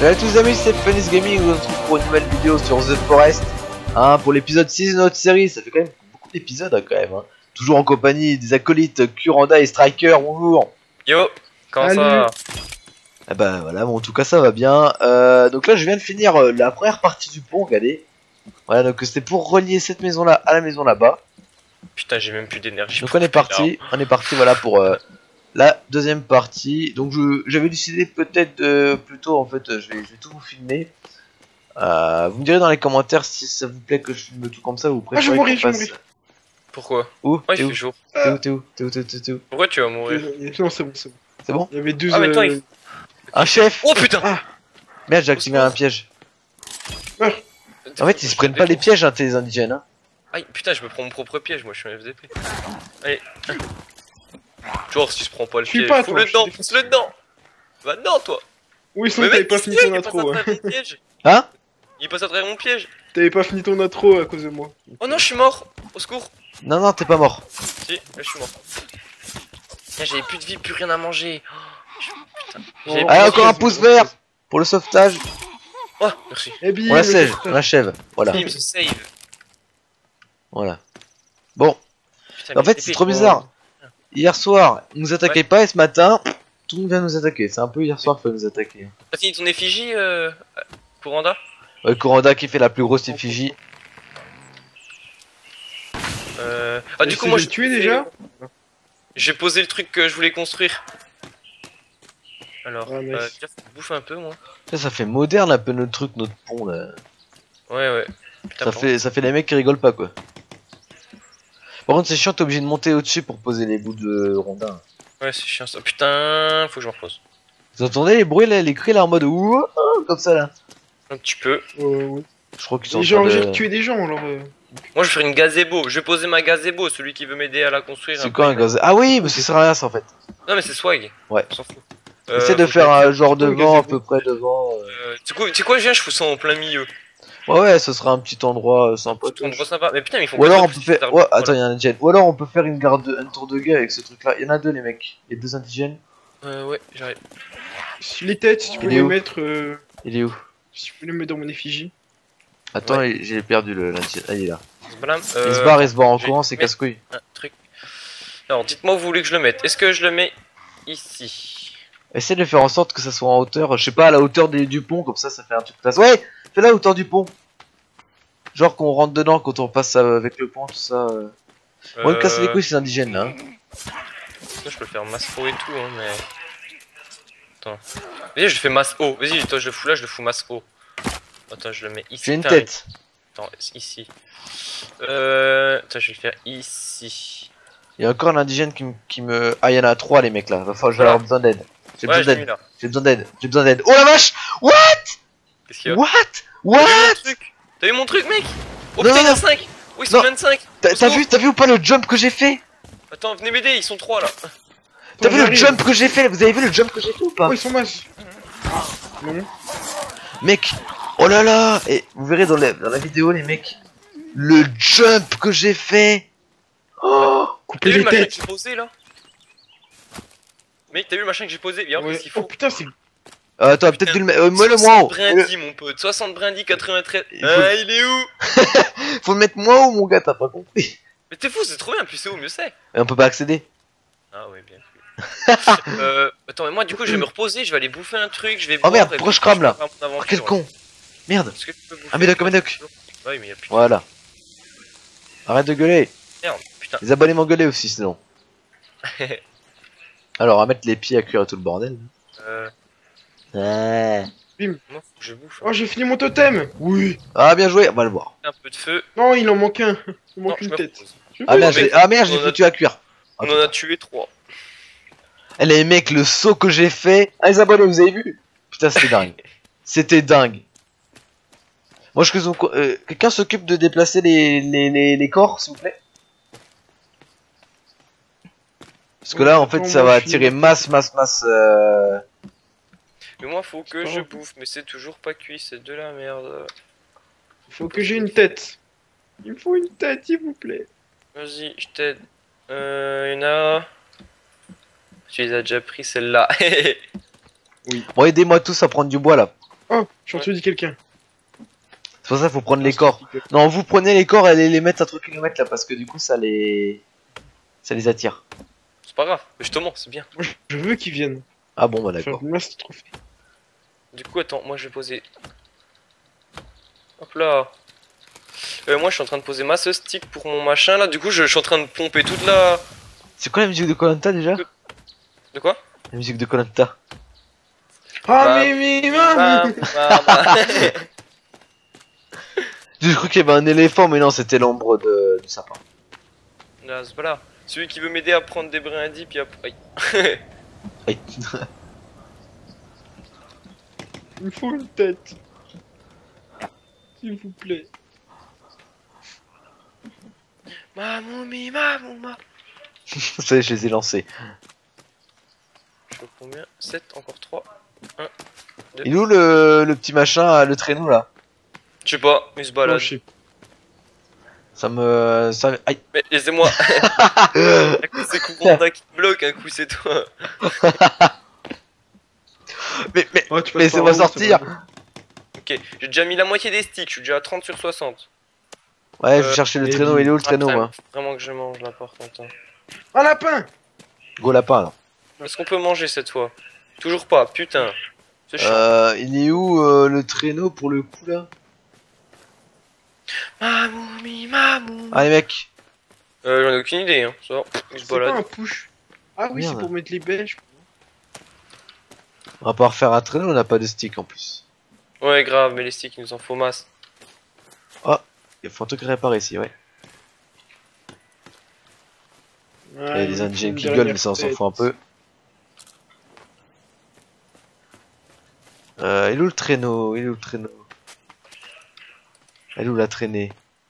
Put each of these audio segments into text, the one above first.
Salut à tous les amis, c'est Phoenix Gaming, on se retrouve pour une nouvelle vidéo sur The Forest, hein, pour l'épisode 6 de notre série. Ça fait quand même beaucoup d'épisodes, hein, quand même, hein. Toujours en compagnie des acolytes Kuranda et Striker, bonjour. Yo, comment ça va? Ah bah voilà, bon en tout cas ça va bien. Donc là je viens de finir la première partie du pont, regardez. Voilà, donc c'était pour relier cette maison là à la maison là-bas. Putain, j'ai même plus d'énergie. Donc on est parti voilà pour la deuxième partie. Donc j'avais décidé peut-être plutôt en fait je vais tout vous filmer. Vous me direz dans les commentaires si ça vous plaît que je filme tout comme ça ou vous préférez je vais mourir, qu'on je vais fasse... mourir. Pourquoi? Où? Ouais, T'es il où? fait jour. T'es où? Pourquoi tu vas mourir? Non, c'est bon, c'est bon. C'est bon? Il y avait deux. Ah, mais toi, il... Un chef! Oh putain! Ah. Merde, j'ai activé un piège. En fait, ils se prennent pas les pièges, hein, t'es indigènes. Hein. Aïe, putain, je me prends mon propre piège, moi je suis un FDP. Allez. Genre, si je prends pas le piège, pas, fous-le toi, dedans, pousse-le dedans! Va dedans, toi! Oui, sinon t'avais pas fini ton intro. Hein? Il passe à travers mon piège! T'avais pas fini ton intro à cause de moi. Oh non, je suis mort! Au secours! Non, non, t'es pas mort. Si, là je suis mort. Tiens, j'avais plus de vie, plus rien à manger. Putain. J'avais Allez, plus de encore vie. un pouce vert pour le sauvetage. Oh, merci. Et bim, On l'achève, voilà. Bim, se save. Voilà. Bon, Putain, en mais fait, c'est FDP, trop bizarre. Hier soir, ils nous attaquaient pas et ce matin, tout le monde vient nous attaquer. C'est un peu hier soir qu'il faut nous attaquer. T'as fini ton effigie, Kuranda? Ouais, Kuranda qui fait la plus grosse effigie. Ah, du coup, moi, j'ai tué déjà. J'ai posé le truc que je voulais construire. Alors, Ah, nice. déjà, faut que je bouffe un peu, moi. Ça fait moderne un peu notre truc, notre pont là. Ouais. Putain, Ça fait les mecs qui rigolent pas quoi. Par contre, c'est chiant, t'es obligé de monter au-dessus pour poser les bouts de rondin. Ouais, c'est chiant ça. Putain, faut que je me repose. Vous entendez les bruits là, les cris là en mode ouh, comme ça là. Un petit peu. Oui. Je crois qu'ils sont en J'ai train envie de... de tuer des gens alors. Moi, je vais faire une gazebo. Je vais poser ma gazebo. Celui qui veut m'aider à la construire. C'est quoi un gaz? Ah oui, mais ça sert à rien ça en fait. Non, mais c'est swag. Ouais. On s'en fout. Essaie de faut faire que- un genre plutôt le devant, à gazebo. peu près devant. Tu sais quoi, je viens, je fous ça en plein milieu. Ouais, ce sera un petit endroit sympa. C'est un endroit sympa. Mais putain, mais ils font Ou alors pas on ça, peut c'est faire... tard. Ouais, attends, il y a un indigène. Ou alors on peut faire une garde, un tour de guet avec ce truc là. Il y en a deux les mecs. Il y a deux indigènes. Ouais, j'arrive. Les têtes, si tu peux Il est les où mettre. Il est où? Si tu peux les mettre dans mon effigie. Attends, j'ai perdu l'indigène. Ah, il est là. Voilà, Il se barre en courant, c'est casse-couille. un truc. Alors, dites-moi où vous voulez que je le mette. Est-ce que je le mets ici? Essaie de faire en sorte que ça soit en hauteur, je sais pas, à la hauteur du pont, comme ça fait un truc classe. Ouais, fais la hauteur du pont. Genre qu'on rentre dedans quand on passe avec le pont, tout ça. Bon, il me casse les couilles ces indigènes là. Hein. Ça, je peux le faire masse haut et tout, hein, mais... Attends. Vas-y, je fais masse haut. Vas-y, toi, je le fous là, je le fous masse haut. Attends, je le mets ici. J'ai une tête. Attends, ici. Attends, je vais le faire ici. Il y a encore un indigène qui me... Ah, il y en a trois les mecs là, va falloir, je vais avoir besoin d'aide. J'ai Ouais, besoin je l'ai mis d'aide. là. J'ai besoin d'aide. Oh la vache! What? Qu'est-ce qu'il y a? What? T'as vu mon What? truc? T'as vu mon truc, mec? Oh Non, putain, il y en a non. 5! Oui, ils sont Non. 25! T'as vu ou pas le jump que j'ai fait? Attends, venez m'aider, ils sont 3 là. T'as vu le j'arrive. jump que j'ai fait? Vous avez vu le jump que j'ai fait ou pas? Oh, ils sont masses. Non. Mec, oh là là. Et vous verrez dans la vidéo les mecs, le jump que j'ai fait. Oh, T'as Couper vu le les machin que têtes. j'ai posé là? Mec, t'as vu le machin que j'ai posé? Viens, Ouais. s'il Oh faut. putain, c'est. T'aurais peut-être dû le mettre. Mets-le moi 60 haut. brindilles, mon pote. 60 brindilles, 93. Il faut- Ah, il est où? Faut le mettre moi haut, mon gars, t'as pas compris. Mais t'es fou, c'est trop bien. Plus c'est haut, mieux c'est. Et on peut pas accéder. Ah, ouais, bien vu. Attends, mais moi, du coup, je vais me reposer. Je vais aller bouffer un truc. Je vais Oh boire, merde, et pourquoi puis je crame, là? vais faire mon Oh, aventure, quel ouais. con. Merde. Est-ce que tu peux bouffer Un médoc, un médoc. Ouais, mais y'a plus. Voilà. Arrête de gueuler. Merde, putain. Les abonnés m'ont gueulé aussi sinon. Alors, on va mettre les pieds à cuire et tout le bordel. Ouais. Moi, faut que je bouffe. Oh, j'ai fini mon totem. Oui. Ah, bien joué, on va le voir. Un peu de feu. Non, il en manque un. Il Non, manque je une me tête. repose. Ah merde, mais- je l'ai on a- foutu à cuire. On en a tué 3. Eh les mecs, le saut que j'ai fait. Ah les abonnés, vous avez vu? Putain, c'était dingue. C'était dingue. Moi, quelqu'un s'occupe de déplacer les corps, s'il vous plaît? Parce que là, en fait, Attends, ça moi, va je suis- attirer masse. Mais moi, faut que C'est je pas bouffe. Mais c'est toujours pas cuit, c'est de la merde. Faut que j'ai une tête. Il me faut une tête, s'il vous plaît. Vas-y, je t'aide. Il y en a. Tu les as déjà pris celle-là. Bon, aidez-moi tous à prendre du bois là. Oh, j'ai entendu quelqu'un. C'est pour ça qu'il faut prendre les corps. Non, vous prenez les corps et allez les mettre à 3 km là parce que du coup ça les attire. C'est pas grave, justement, c'est bien. Moi, je veux qu'ils viennent. Ah bon bah Faire d'accord. une masse de trophées. Du coup, attends, moi je vais poser. Hop là. Moi je suis en train de poser masse stick pour mon machin là. Du coup, je suis en train de pomper toute la. C'est quoi la musique de Koh-Lanta déjà? De quoi? La musique de Koh-Lanta. Ah, Bah, mais J'ai cru qu'il y avait un éléphant mais non c'était l'ombre du sapin. Là, c'est pas là. Celui qui veut m'aider à prendre des brindilles, puis après. Aïe. Aïe. Il me faut une tête. S'il vous plaît. Mamoumi, mamouma. Ça y est, je les ai lancés. Je fais combien? 7, encore 3. Il est où le petit machin, le traîneau là? Je sais pas, il se Oh, balade. je sais. Aïe. Mais laissez-moi. Un coup c'est Couranda qui te bloque, un coup c'est toi. Mais Oh, tu passes laissez-moi par là, sortir. ça va. Ok, j'ai déjà mis la moitié des sticks, je suis déjà à 30 sur 60. Ouais, je cherchais le et traîneau, il est où le traîneau Après, moi? Vraiment que je mange là par contre. Hein. Un lapin. Gros lapin là. Est-ce qu'on peut manger cette fois? Toujours pas, putain. C'est chiant. Il est où le traîneau pour le coup là? Mamoumi, mamou. Allez mec. J'en ai aucune idée, hein. Ça, il se C'est pas balade. un push. Ah oui, Merde. c'est pour mettre les bêches. On va pas refaire un traîneau, on n'a pas de stick en plus. Ouais, grave, mais les sticks, il nous en faut masse. Il faut un truc réparer ici, ouais. Il y a des indigènes qui gueulent, mais ça on s'en fout un peu. Il est où le traîneau? Il est où le traîneau? Elle est où la traînée?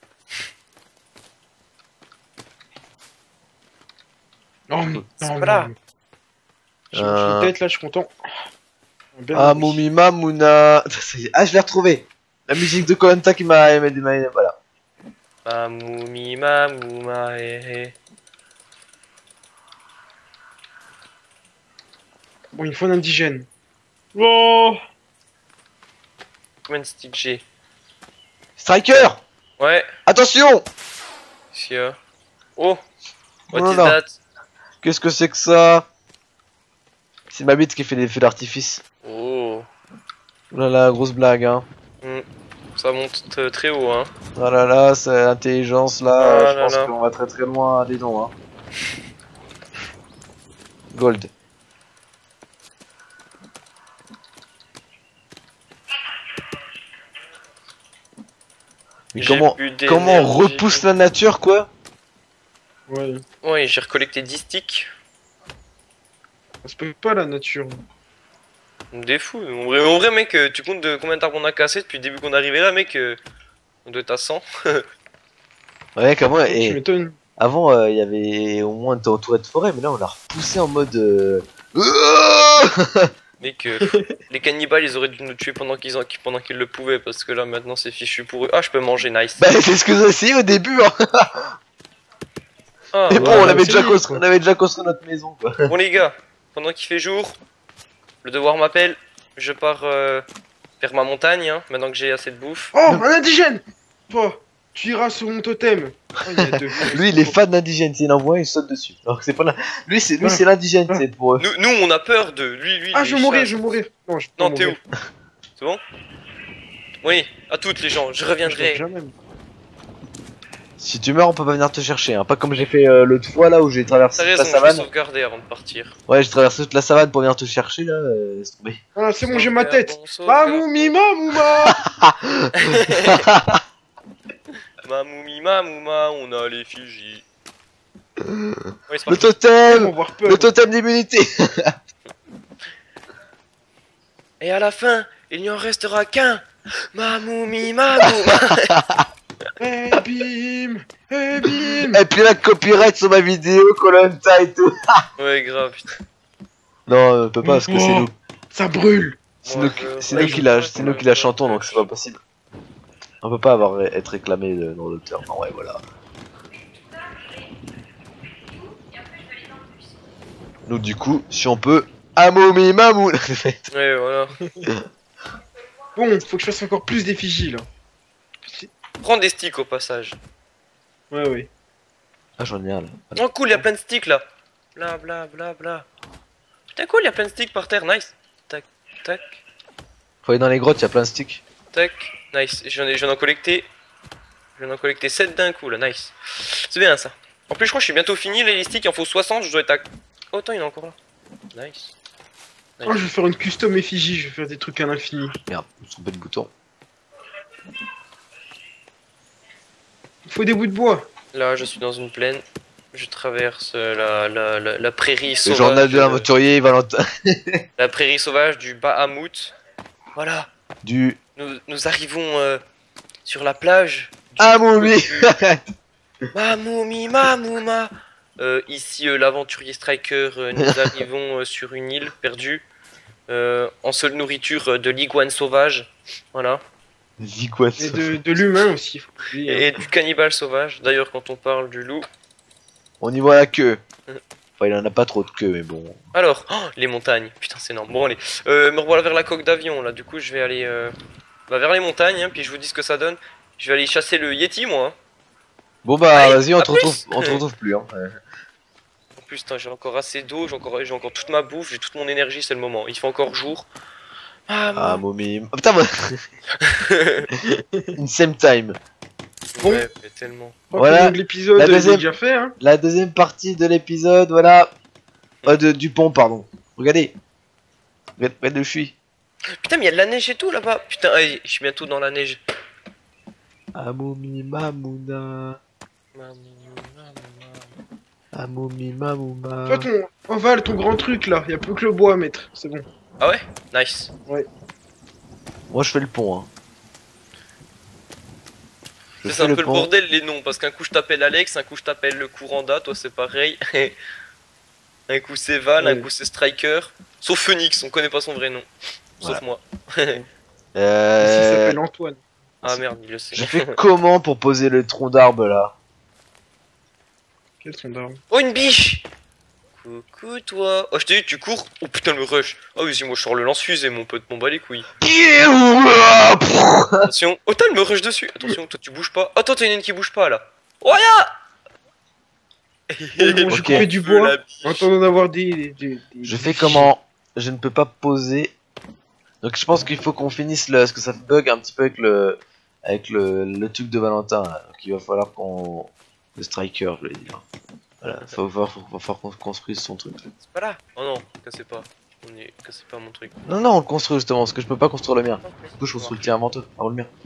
Oh, mais C'est non, pas là. non. J'ai une tête là, je suis content. Bien Ah, joué. Moumima Mouna. Ça y est. Ah, je l'ai retrouvé. La musique de Koh-Lanta qui m'a voilà. Mamoumi, mamouma, hé hé. Bon, il faut un indigène. Oh, Combien de sticks j'ai? Striker! Ouais, Attention! qu'est-ce qu'il y a? Oh! What Oh is là là. that? Qu'est-ce que c'est que ça? C'est ma bite qui fait des feux d'artifice. Oh! Oh là là, grosse blague, hein. Ça monte très haut, hein. Oh là là, c'est l'intelligence là. Ah je là pense là. qu'on va très très loin, dis donc, hein. Gold. Mais J'ai comment bu on d'énergie. repousse la nature, quoi? ouais. Ouais, j'ai recollecté 10 sticks. Ça se peut pas la nature. Des fous. En vrai, mec, tu comptes de combien d'arbres on a cassé depuis le début qu'on est arrivé là, mec? On doit être à 100. Ouais, comment Tu et m'étonnes. avant il y avait au moins t'es entouré de forêt, mais là on l'a repoussé en mode. Mec, les cannibales, ils auraient dû nous tuer pendant qu'ils le pouvaient, parce que là, maintenant, c'est fichu pour eux. Ah, je peux manger, nice. Bah c'est ce que j'ai essayé au début, hein. Ah, Mais bon, ouais, on avait c'est déjà lui, construit, quoi. on avait déjà construit notre maison, quoi. Bon, les gars, pendant qu'il fait jour, le devoir m'appelle. Je pars vers ma montagne, hein, maintenant que j'ai assez de bouffe. Oh, un indigène. Toi, tu iras sur mon totem. Oh, il y a deux. Lui, il est fan d'indigène, il envoie, il saute dessus. Alors que c'est pas là. Lui, c'est l'indigène, c'est pour eux. Nous, on a peur de lui. Ah, il je est vais mourir, chasse. je vais mourir. Non, je Non, t'es où? C'est bon? Oui, à toutes les gens, je reviendrai. Jamais. Si tu meurs, on peut pas venir te chercher, hein. Pas comme j'ai fait l'autre fois là où j'ai traversé T'as toute la raison, je vais savane. sauvegarder avant de partir. Ouais, j'ai traversé toute la savane pour venir te chercher là. Laisse tomber. Voilà, c'est bon, j'ai ma tête. Sauvegarde. Mamoumi, mamouma. Mamoumi, mamouma, on a les Fidji. Oui, c'est Le parti. Ils vont totem! avoir peur. Le totem d'immunité! Et à la fin, il n'y en restera qu'un. Mamoumi, mamouma. Eh bim, eh bim. Et puis la copyright sur ma vidéo, Koh-Lanta et tout. Ouais, grave, putain. Non, on peut pas parce que c'est Oh, nous. ça brûle. C'est Moi, nous, je- c'est ouais, nous je qui la, crois c'est que- nous qui la chantons donc c'est pas possible. On peut pas être réclamé de nom d'auteur. Non, ouais, voilà. Nous, du coup, si on peut. Amoumi Mamoun! Ouais, voilà. Bon, faut que je fasse encore plus d'effigies là. Prends des sticks au passage. Ouais, ouais. Ah, j'en ai un là. Oh cool, il y a plein de sticks là. Bla bla bla bla. Putain cool, il y a plein de sticks par terre, nice. Tac, tac, Faut aller dans les grottes, il y a plein de sticks. tac, nice. J'en ai collecté. J'en ai collecté 7 d'un coup là, nice. C'est bien ça. En plus je crois que je suis bientôt fini les sticks, il en faut 60, je dois être à... Oh attends, il y en a encore là. Nice. Oh, je vais faire une custom effigie, je vais faire des trucs à l'infini. Merde, je me suis trompé de bouton. Il faut des bouts de bois. Là je suis dans une plaine. Je traverse la prairie Le sauvage. journal de l'aventurier, Valentin. La prairie sauvage du Bahamut. Voilà. Du. Nous arrivons sur la plage. Ah, mon oui. Mamoumi, mamouma. Ici, l'aventurier Striker, nous arrivons sur une île perdue. En seule nourriture de l'iguane sauvage. Voilà. Vicouane. Et de l'humain aussi, faut pas oublier, hein. Et du cannibale sauvage. D'ailleurs, quand on parle du loup. On y voit la queue. Enfin, il en a pas trop de queue, mais bon. Alors, oh, les montagnes. Putain, c'est énorme. Bon, allez. Me revoilà vers la coque d'avion. Là, du coup, je vais aller vers les montagnes. Hein, puis je vous dis ce que ça donne. Je vais aller chasser le Yeti, moi. Hein. Bon, bah, Allez, vas-y, on à te plus. retrouve plus. Hein. Ouais. En plus, putain, j'ai encore assez d'eau. J'ai encore toute ma bouffe. J'ai toute mon énergie. C'est le moment. Il fait encore jour. Ah, momie. Oh, putain, moi. In same time. Bon. Ouais, mais tellement. Je crois Voilà. que l'épisode La est deuxième- déjà fait, hein. La deuxième partie de l'épisode, voilà. Du pont, pardon. Regardez. Regardez où je suis. Putain, mais il y a de la neige et tout là-bas. Putain, allez, je suis bientôt dans la neige. Amoumi Mamouna. Amoumi Mamouma. Toi, ton Oval, ton grand truc là, y a plus que le bois à mettre, c'est bon. Ah ouais? Nice. Moi, je fais le pont. Hein. Je C'est fais un peu le pont. bordel les noms, parce qu'un coup je t'appelle Alex, un coup je t'appelle le Couranda, toi c'est pareil. Un coup c'est Val, un Ouais. coup c'est Striker. Sauf Phoenix, on connaît pas son vrai nom. Sauf Voilà. moi. Ici, il s'appelle Antoine. Ah merde, il le sait. Je fais comment pour poser le tronc d'arbre là? Quels sont d'armes? Oh, une biche! Coucou toi. Oh, je t'ai dit, tu cours. Oh putain, le rush. Ah oui, si moi je sors le lance-fusée, mon pote, m'en bat les couilles. Attention. Oh, t'as, elle me rush dessus. Attention, toi tu bouges pas. Attends, t'as une qui bouge pas là. Oh, ya! Bon, j'ai Ok. coupé du Feu, bois. la biche. En attendant d'avoir des Je fais comment? Je ne peux pas poser. Donc je pense qu'il faut qu'on finisse le. Parce que ça bug un petit peu avec le truc de Valentin. Là. Donc il va falloir qu'on. Le striker, je voulais dire. Voilà, faut falloir qu'on construise son truc. C'est pas là. Oh non, cassez pas. Cassez pas mon truc. Non, non, on le construit justement, parce que je peux pas construire le mien. Du coup, je construis le tien avant toi, avant le mien.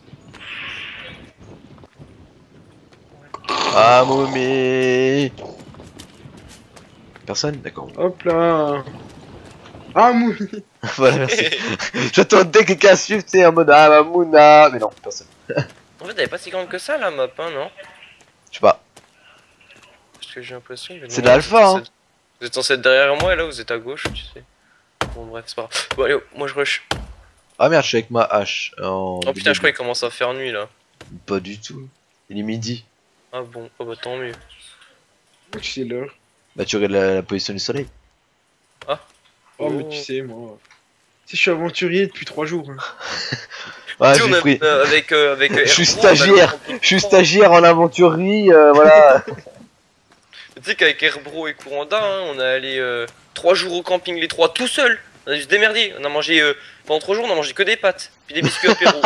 Ah, momie. Personne? D'accord. Hop là. Ah, Moumi. Voilà, merci. J'attendais que quelqu'un suive, tu sais, en mode ah, Mamouna. Mais non, personne. En fait, elle est pas si grande que ça la map, hein, non? Je sais pas. Parce que j'ai l'impression que. C'est de l'alpha, hein. Vous êtes censé être derrière moi et là vous êtes à gauche, tu sais. Bon, bref, c'est pas grave. Bon, allez, moi je rush. Ah merde, je suis avec ma hache. Oh putain, je crois qu'il commence à faire nuit là. Pas du tout. Il est midi. Ah bon, oh bah tant mieux. Tu sais l'heure. Bah, tu regardes la position du soleil. Oh, mais tu sais, moi. Tu sais, je suis aventurier depuis 3 jours. Hein. Ah, Tu sais, j'ai on a- pris. avec Je suis Airbro, on a stagiaire. rempli Je suis de temps. stagiaire en aventurerie, voilà. Tu sais qu'avec Airbro et Couranda, hein, on a allé 3 jours au camping les 3 tout seuls. On a dû se démerder. On a mangé pendant 3 jours, on a mangé que des pâtes, puis des biscuits apéro.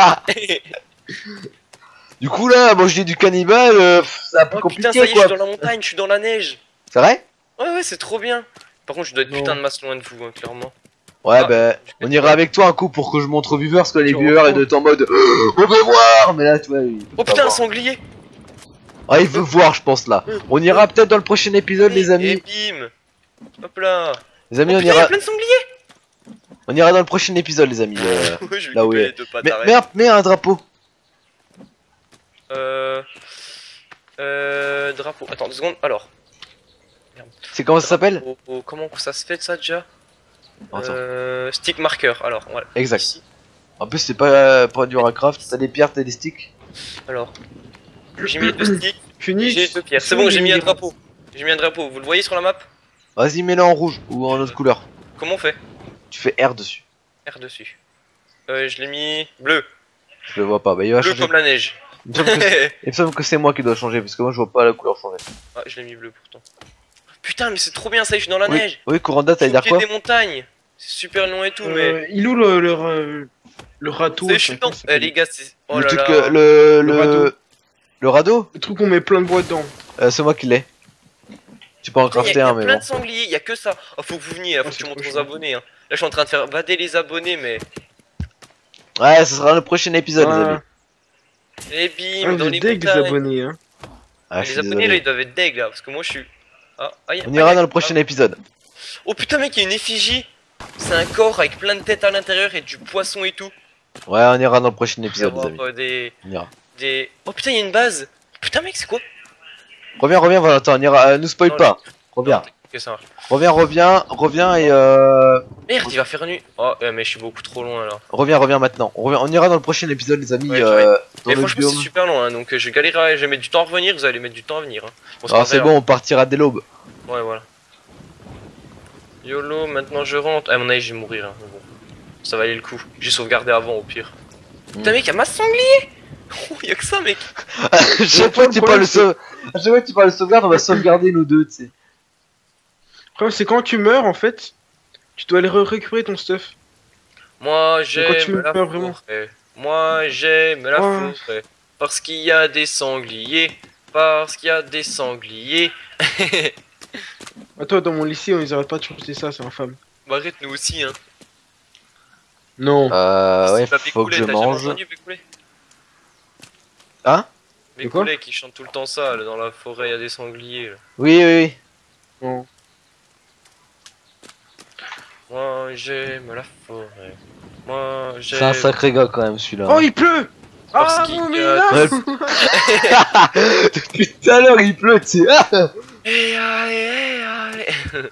Du coup, là, manger du cannibale, c'est un peu Oh compliqué, putain, ça y est, je quoi. suis dans la montagne, je suis dans la neige. C'est vrai? Ouais, ouais, c'est trop bien. Par contre, je dois être Non. putain de masse loin de vous, hein, clairement. Ouais, Ah, bah, on ira avec toi un coup pour que je montre aux viewers, parce que les Tu viewers, reprends. ils doivent être en mode on veut voir! Mais là, tu vois, ils peuvent Oh pas putain, un voir. sanglier. Ah, il veut voir, je pense, là. On ira peut-être dans le prochain épisode, les Et amis. bim. Hop là. Les amis, Oh, on putain, y a ira, plein de sangliers. on ira dans le prochain épisode, les amis. Ouais, je vais là où couper il est. les deux pattes, Mais, arrête. mets un drapeau. Drapeau. Attends 2 secondes. Alors. C'est comment ça s'appelle? Comment ça se fait ça déjà? Attends. Stick marker. Alors, voilà. Exact. Ici. En plus, c'est pas du Warcraft. T'as des pierres, t'as des sticks. Alors. J'ai mis les 2 sticks. Phoenix. J'ai 2 pierres. C'est bon, j'ai mis un drapeau. J'ai mis un drapeau. Vous le voyez sur la map? Vas-y, mets-le en rouge ou en autre couleur. Comment on fait? Tu fais R dessus. R dessus. Je l'ai mis bleu. Je le vois pas. Bah, il va Bleu changer. comme la neige. Il me semble que il me semble que c'est moi qui dois changer parce que moi je vois pas la couleur changer. Ah, je l'ai mis bleu pourtant. Putain, mais c'est trop bien ça, je suis dans la Oui, neige. oui, Couranda, Je suis t'allais au dire pied quoi? des montagnes. C'est super long et tout, mais. Il est où le râteau C'est là, chiant. comment ça s'appelle Les gars, c'est. Oh Le là truc, là. Le radeau. le radeau? Le truc où on met plein de bois dedans. C'est moi qui l'ai. Tu peux en Putain, crafter y a un, mais plein bon. de sangliers, y a que ça. Oh, faut que vous veniez, là, faut Oh, que c'est tu montres trop aux chiant. abonnés. Hein. Là, je suis en train de faire bader les abonnés, mais. Ouais, ce sera le prochain épisode, les amis. Et bim, dans j'ai les deg des montagnes. abonnés, hein. Ah, Mais je les suis abonnés, désolé. là, ils doivent être deg, là, parce que moi, je suis. On ira dans le prochain épisode. Oh putain, mec, il y a une effigie. C'est un corps avec plein de têtes à l'intérieur et du poisson et tout. Ouais, on ira dans le prochain Il va y épisode, les avoir amis. des. On ira. Oh putain, il y a une base. Putain, mec, c'est quoi? Reviens, Valentin, on ira. Nous spoil Non, pas. Reviens. Que ça marche. Reviens et Merde, il va faire nuit. Oh, mais je suis beaucoup trop loin là. reviens maintenant. On ira dans le prochain épisode, les amis. Ouais, dans Et le franchement, biome. c'est super long, hein, donc je galérerai, je vais mettre du temps à revenir, vous allez mettre du temps à venir. Hein. On se Alors c'est reverra. bon, on partira dès l'aube. Ouais, voilà. YOLO, maintenant je rentre. À mon avis, je vais mourir. Hein, mais bon. Ça valait le coup. J'ai sauvegardé avant, au pire. Putain, mec, y'a masse sanglier. Oh, y'a que ça, mec. Chaque fois que tu parles de sauvegarde, on va sauvegarder nous deux, tu sais. Le problème, c'est quand tu meurs, en fait, tu dois aller récupérer ton stuff. Moi, quand j'aime tu la meurs vraiment. forêt. Moi, j'aime la Ouais. forêt. Parce qu'il y a des sangliers. Parce qu'il y a des sangliers. Ah, toi, dans mon lycée, on les arrête pas de chanter ça, c'est infâme. Bah, arrête, nous aussi, hein. Non. Ouais, C'est pas faut que Pécoulet, je t'as jamais mange. entendu Pécoulet? Hein? De quoi Pécoulet qui chante tout le temps ça, là, dans la forêt, il y a des sangliers. Là. Oui. Non. Moi, j'aime la forêt. Moi, j'aime. C'est un sacré gars quand même celui-là. Oh, il pleut. Parce Ah, qu'il non, y mais a- là Depuis tout à l'heure il pleut, tu sais. Ah Eh, allez, allez.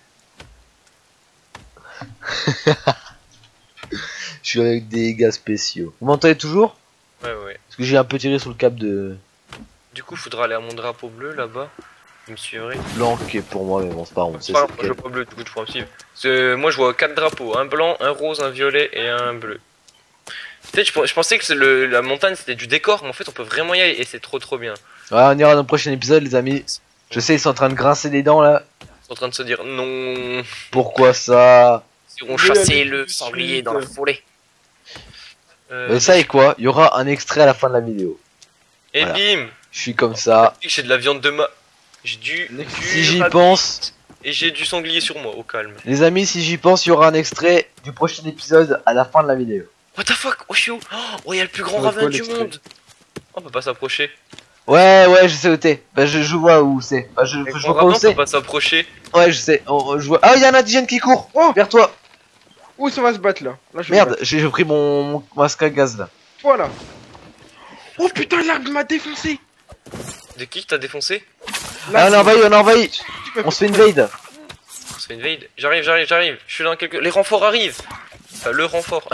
Je suis avec des gars spéciaux. Vous m'entendez toujours? Ouais. Parce que j'ai un peu tiré sur le cap de Du coup, faudra aller à mon drapeau bleu là-bas. Vous me suivrez. blanc qui est pour moi, mais bon, c'est pas grave, on sait Enfin, c'est moi je lequel. vois pas bleu, du coup, tu pourras me suivre. Moi, je vois 4 drapeaux, un blanc, un rose, un violet et un bleu. Peut-être, je pensais que la montagne c'était du décor, mais en fait, on peut vraiment y aller et c'est trop bien. Ouais, on ira dans le prochain épisode, les amis. Je sais, ils sont en train de grincer des dents là. Ils sont en train de se dire non, Pourquoi ça? ils iront Je vais chasser aller le tout de sanglier suite. dans la forêt. Vous savez quoi? Il y aura un extrait à la fin de la vidéo. Et voilà. bim! Je suis comme ça. J'ai de la viande de ma. J'ai du. Si j'y pense, Et j'ai du sanglier sur moi, au calme. les amis, si j'y pense, il y aura un extrait du prochain épisode à la fin de la vidéo. What the fuck? Oh, je suis où? Oh, il y a le plus grand Ça va être ravin quoi, du l'extrait monde! On peut pas s'approcher. Ouais, je sais où t'es. Bah, je vois où c'est. Bah, je Le vois grand pas où ravin, on c'est. peut pas s'approcher. Ouais, je sais. Je vois. Ah, il y a un indigène qui court. Oh, Vers toi. où ça va se battre là? Là, je vais me Merde, battre. j'ai pris mon masque à gaz là. Voilà. Oh putain, l'arbre m'a défoncé. De qui t'as défoncé? Ah, on a envahi. Tu m'as On se fait une invade. On se fait une invade. J'arrive. Je suis dans quelques. Les renforts arrivent! Enfin, le renfort.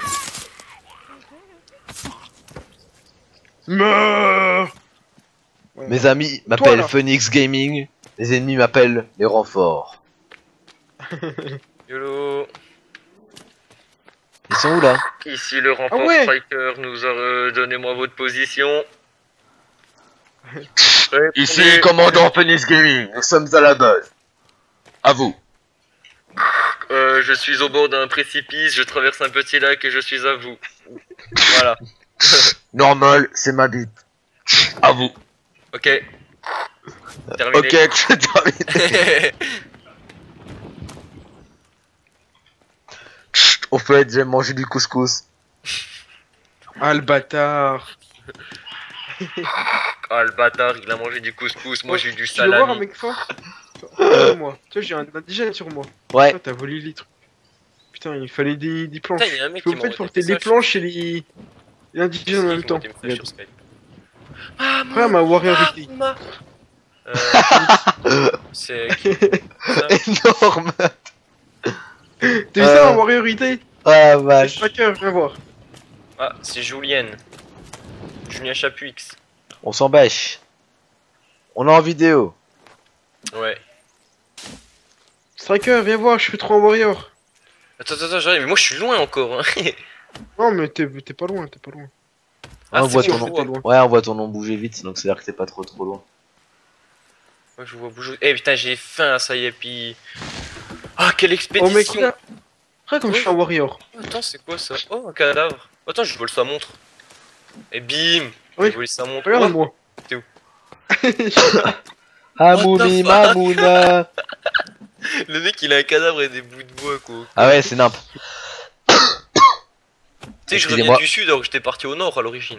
Meurs. Ouais. Mes amis Toi, m'appellent là. Phoenix Gaming. Les ennemis m'appellent les renforts. YOLO. Ils sont où là? Ici le renfort Ah ouais. striker, donnez-moi votre position. Ici, Répondez. commandant Phoenix Gaming. Nous sommes à la base. À vous. Je suis au bord d'un précipice, je traverse un petit lac et je suis à vous. Voilà. Normal, c'est ma bite. À vous. Ok. Terminé. Ok, je termine. Au fait, j'ai mangé du couscous. Ah, le bâtard. Ah le bâtard, il a mangé du couscous, moi j'ai eu du Tu veux voir un salami. mec fort? Sur moi. Tu vois, j'ai un indigène sur moi. Ouais. Ah, t'as volé les trucs. Putain, il fallait des planches. Putain, il y a un mec Tu qui peux m'a en fait envoyé porter un les message. planches et les indigènes en même temps. Qui m'a envoyé un message sur Skype. Ah, Après, ma warrior ulti. C'est Énorme. T'as vu ça en warrior ulti? Ah la vache. Striker, viens voir. Ah, c'est Julienne. Julien Chapuix. On s'en bêche. On est en vidéo. Ouais. Striker, viens voir, je suis trop en warrior. Attends, j'arrive. Mais moi je suis loin encore. Hein. Non, mais t'es pas loin, t'es pas loin. Ah, on c'est voit bon, ton je nom. vois. loin. Ouais, on voit ton nom bouger vite, donc c'est à dire que t'es pas trop loin. Ouais, je vois bouger. Eh putain, j'ai faim, ça y est, puis. Ah, quelle Oh, mec, expédition! regarde comme je Oui. suis un warrior. Attends, c'est quoi ça? Oh, un cadavre. Attends, je vole sa montre. Et bim! Oui. J'ai volé sa montre. Oh, Regarde-moi. t'es où? What the Hamoumi fuck? Mamouna. Le mec, il a un cadavre et des bouts de bois, quoi. Ah ouais, c'est nimp. Tu sais, je reviens Excusez-moi. du sud alors que j'étais parti au nord à l'origine.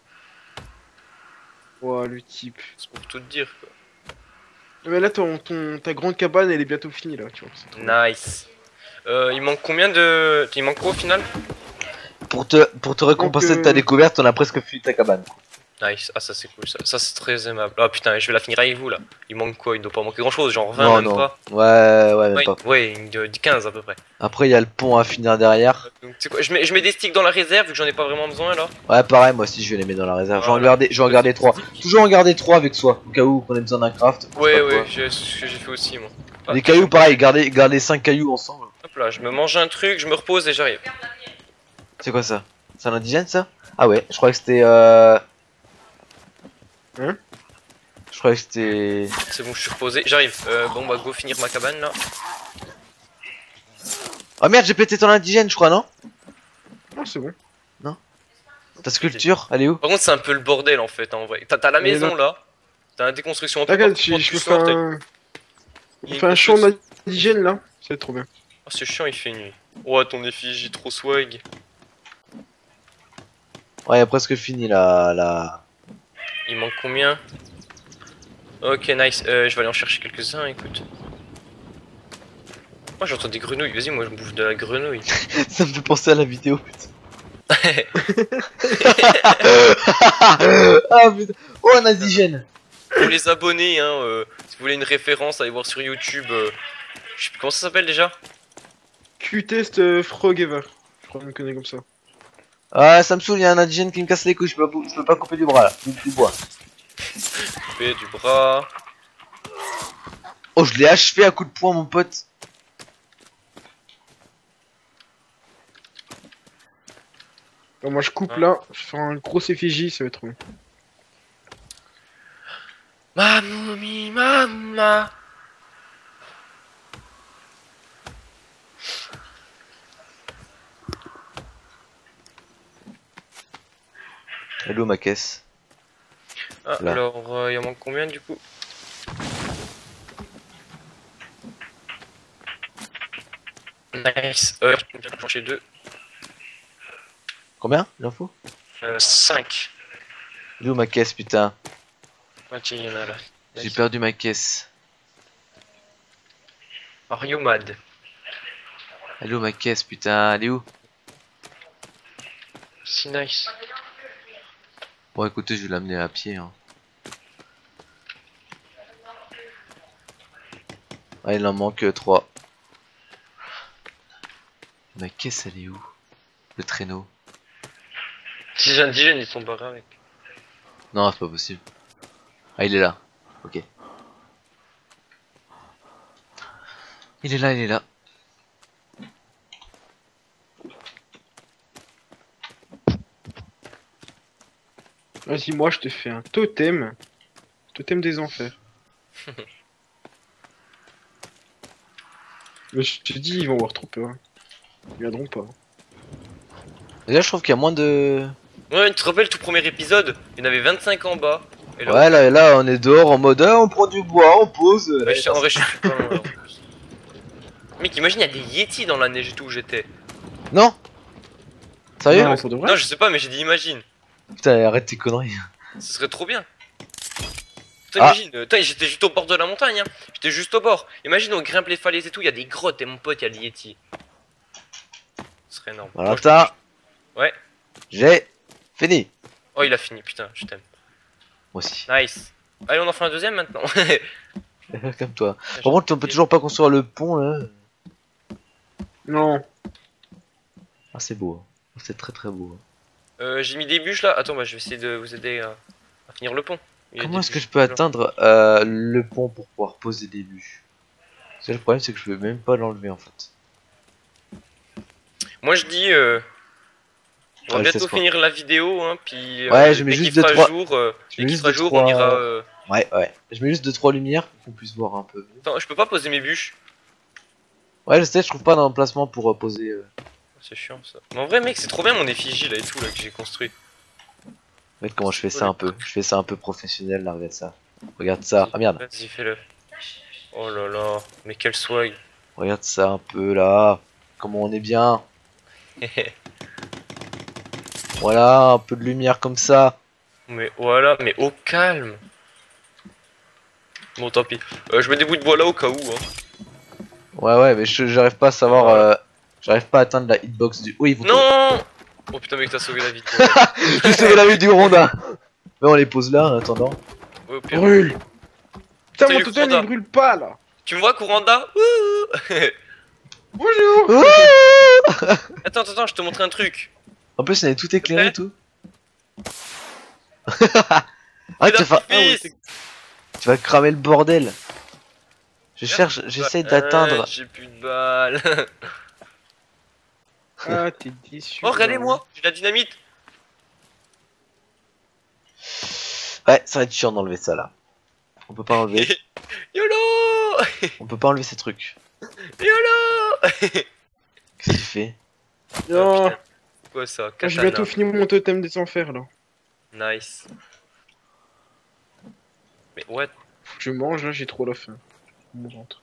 Ouah, le type. C'est pour tout te dire, quoi. Mais là, ta grande cabane, elle est bientôt finie, là, tu vois. C'est trop bien. Nice. Il manque combien de. Il manque quoi au final? Pour te récompenser de ta découverte, on a presque fini ta cabane. Nice. Ah, ça c'est cool, ça c'est très aimable. Ah putain, je vais la finir avec vous là. Il manque quoi? Il doit pas manquer grand chose, genre 20 Non, même non. pas. Ouais, même Ouais, pas. ouais, 15 à peu près. Après, il y a le pont à finir derrière. Donc, tu sais quoi, je mets des sticks dans la réserve vu que j'en ai pas vraiment besoin là. Ouais, pareil, moi aussi, je vais les mettre dans la réserve. Voilà. Je vais en garder 3. Toujours en garder 3 avec soi, au cas où on ait besoin d'un craft. je sais Ouais, pas ouais, quoi. c'est ce que j'ai fait aussi moi. Ah, Les cailloux, pareil, garder 5 cailloux ensemble. hop là, je me mange un truc, je me repose et j'arrive. C'est quoi ça? C'est un indigène ça? Ah ouais, je crois que c'était Hein? Je crois que c'était... C'est bon, je suis reposé, j'arrive. Bon bah go finir ma cabane là. Oh merde, j'ai pété ton indigène, je crois, non? Non, c'est bon. Ta sculpture, elle est où? Par contre c'est un peu le bordel en fait en vrai. T'as la Elle est maison là. T'as la déconstruction un peu Regarde, partout, je quand me tu fais sors, t'as- un... il y a On une fait un champ construction- d'indigène, là. C'est trop bien. Oh c'est chiant, il fait nuit. Oh ton effigie trop swag. Ouais, il a presque fini la... Il manque combien? Ok nice, je vais aller en chercher quelques-uns, écoute. Moi j'entends des grenouilles, vas-y moi je me bouffe de la grenouille. Ça me fait penser à la vidéo, putain. Ah putain. Oh, un indigène. Pour les abonnés, hein, si vous voulez une référence, allez voir sur YouTube. Je sais plus comment ça s'appelle déjà. Q-test Frogever. Je crois qu'on me connaît comme ça. Ah, ça me saoule, il y a un indigène qui me casse les couilles, je peux pas couper du bras là, du bois. Couper du bras. Oh, je l'ai achevé à coup de poing, mon pote. Alors, moi, je coupe Ah. là. Je fais un gros effigie, ça va être trop bien. Mamoumi, mama. Elle est où ma caisse? Ah, Là. alors, il en manque combien du coup? Nice. Je vais chercher 2. Combien il en faut? 5. Elle est où ma caisse, putain? Ok, il y en a là. J'ai perdu ma caisse. Mario Mad. Elle est où ma caisse, putain? Elle est où? Si nice. Bon, écoutez, je vais l'amener à pied. Hein. Ah, il en manque 3. Ma caisse, elle est où? Le traîneau. Si j'ai un indigène, ils sont barrés avec. Non, c'est pas possible. Ah, il est là. Ok. Il est là, il est là. Vas-y, moi, je te fais un totem. Totem des enfers. Mais je te dis, ils vont avoir trop peur. Ils viendront pas. Déjà, je trouve qu'il y a moins de... Ouais, tu te rappelles tout premier épisode? Il y en avait 25 en bas. Et là, Ouais, là, on est dehors en mode, ah, on prend du bois, on pose. ouais, en vrai, je suis pas loin, en plus. Mec, imagine, il y a des Yétis dans la neige et tout où j'étais. Non? Sérieux? Non, pour de vrai. Non, je sais pas, mais j'ai dit imagine. Putain, arrête tes conneries. Ce serait trop bien. Putain, Ah. imagine, putain, j'étais juste au bord de la montagne, hein. J'étais juste au bord. Imagine, on grimpe les falaises et tout, il y a des grottes et mon pote, il y a des Yétis. Ce serait énorme. Voilà, Moi, je- ça. Ouais. J'ai fini. Oh, il a fini, putain, je t'aime. Moi aussi. Nice. Allez, on en fait un deuxième maintenant. Comme toi. Par contre, on peut toujours pas construire le pont là. Non. Ah, c'est beau. hein. C'est très très beau. J'ai mis des bûches là. Attends, bah, je vais essayer de vous aider à finir le pont. Il y a Comment des est-ce que bûches je peux là. atteindre le pont pour pouvoir poser des bûches? Parce que le problème, c'est que je peux même pas l'enlever en fait. Moi, je dis. On va je sais bientôt ce qu'on- finir la vidéo, hein, puis Ouais, je mets dès juste qu'il deux, fera trois- jour, je mets dès qu'il juste fera deux, jour, trois- on ira... Ouais. Je mets juste 2-3 lumières pour qu'on puisse voir un peu. Attends, je peux pas poser mes bûches. Ouais, je sais, je trouve pas d'emplacement pour poser. C'est chiant ça. Mais en vrai, mec, c'est trop bien mon effigie là et tout là que j'ai construit. Regarde comment je fais ça un peu. Je fais ça un peu professionnel là, regarde ça. Regarde ça. Ah merde. Vas-y, fais-le. Oh là là, mais quel swag. Regarde ça un peu là. Comment on est bien. Voilà, un peu de lumière comme ça. Mais voilà, mais au calme. Bon, tant pis. Je mets des bouts de bois là au cas où. Hein. Ouais, mais j'arrive pas à savoir. Voilà. J'arrive pas à atteindre la hitbox du. Oui, vous. Non. Oh putain, mec, t'as sauvé la vie. J'ai sauvé la vie du Rondin. Mais on les pose là en attendant. Ouais, au pire. Brûle. Putain, mon Salut, totem Couranda. il brûle pas là. Tu me vois, Couranda? Ouh. Bonjour. Ouh Attends, je te montre un truc. En plus, elle est tout éclairé Ouais. et tout. Ah, tu vas, Fils. tu vas cramer le bordel. J'essaie d'atteindre. J'ai plus de balles. Ah, t'es déçu. Oh, regardez-moi, j'ai de la dynamite. Ouais, ça va être chiant d'enlever ça là. On peut pas enlever. YOLO. On peut pas enlever ces trucs. YOLO. Qu'est-ce qu'il fait? Non. putain. Quoi ça? Moi, j'ai Katana. bientôt fini mon totem des enfers là. Nice. Mais what? Faut que je mange là, j'ai trop la faim. Mon ventre.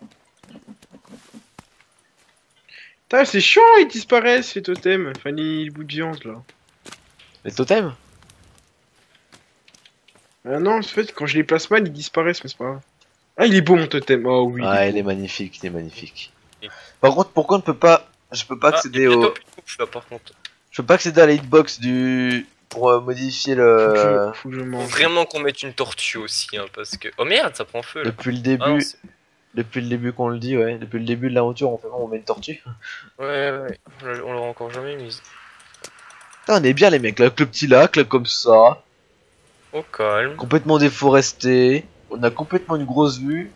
Putain, c'est chiant, ils disparaissent les totems. Enfin, les bouts de viande là. Les totems? Ah non, en fait, quand je les place mal, ils disparaissent, mais c'est pas grave. Ah, il est beau mon totem. Oh oui. Ah, il est magnifique, il est magnifique. Par contre, pourquoi on ne peut pas. Je peux pas accéder il y a au. bientôt plus de bouffe, là par contre. Je peux pas accéder à la hitbox du. Pour modifier le. Faut que je Faut mange. vraiment qu'on mette une tortue aussi, hein, parce que. Oh merde, ça prend feu là. Depuis le Ah, non, début. c'est- Depuis le début qu'on le dit, ouais. Depuis le début de l'aventure, on met une tortue. ouais. On l'aura encore jamais mise. Putain, on est bien les mecs là, avec le petit lac là comme ça. Au calme. Complètement déforesté. On a complètement une grosse vue.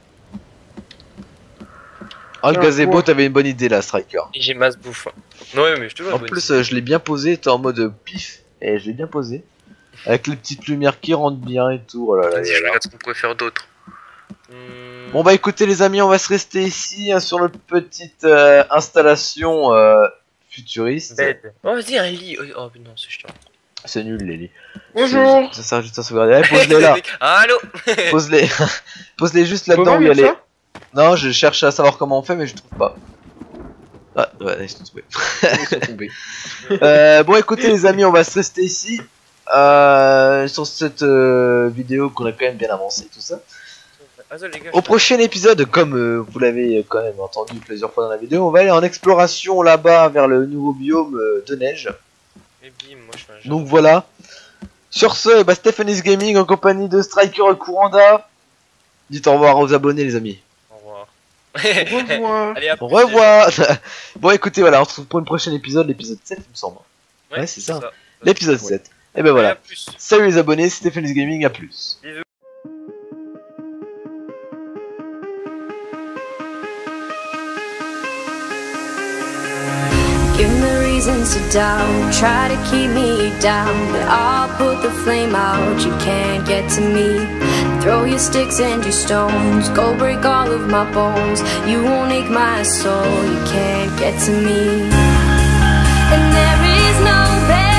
Ah, le Tiens, gazebo, quoi t'avais une bonne idée là, Striker. Et j'ai masse bouffe. Hein. Ouais, mais je te vois. En plus, je l'ai bien posé, t'es en mode pif. Et je l'ai bien posé. Avec les petites lumières qui rentrent bien et tout. Oh là là, Vas-y, je regarde ce qu'on pourrait faire d'autre. Bon bah écoutez les amis, on va se rester ici hein, sur notre petite installation futuriste. Bed. Oh, vas-y, un lit. Oh, non, c'est chiant. C'est nul les lits. Bonjour. Ça sert juste à sauvegarder. Allez, pose-les là. Allô. Pose-les. Pose-les juste Faut là-dedans pas où il y mettre aller. ça Non, je cherche à savoir comment on fait mais je trouve pas. Ah ouais, laisse tomber. Ils sont tombés. Bon écoutez les amis, on va se rester ici. Sur cette vidéo qu'on a quand même bien avancé tout ça. Les gars, Au prochain épisode, comme vous l'avez quand même entendu plusieurs fois dans la vidéo, on va aller en exploration là-bas vers le nouveau biome de neige. Et bim, moi je fais un jeu. Donc voilà. Sur ce, bah, Stephanie's Gaming en compagnie de Striker et Couranda. Dites au revoir aux abonnés les amis. Au revoir. Au revoir. Allez, à Au plus, revoir. Bon écoutez, voilà, on se retrouve pour le prochain épisode, l'épisode 7 il me semble. les gens. Ouais, c'est ça. ça. L'épisode Ouais. 7. Et ben Allez, à voilà. plus. Salut les abonnés, c'était Stephanie's Gaming, à plus. Give me reasons to doubt, try to keep me down, but I'll put the flame out, you can't get to me. Throw your sticks and your stones, go break all of my bones, you won't ache my soul, you can't get to me. And there is no